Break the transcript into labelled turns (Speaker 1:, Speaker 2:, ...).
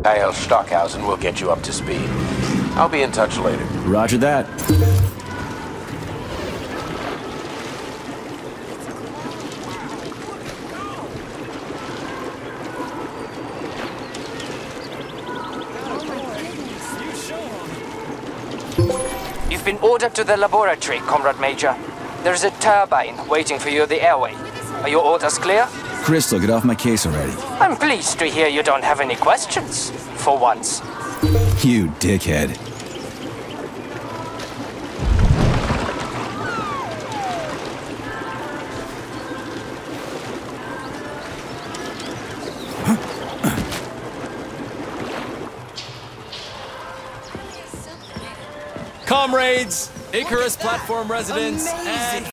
Speaker 1: IL Stockhausen will get you up to speed. I'll be in touch later.
Speaker 2: Roger that.
Speaker 3: You've been ordered to the laboratory, Comrade Major. There's a turbine waiting for you at the airway. Are your orders clear?
Speaker 2: Crystal, get off my case already.
Speaker 3: I'm pleased to hear you don't have any questions, for once.
Speaker 2: You dickhead.
Speaker 4: Comrades, Icarus platform residents, and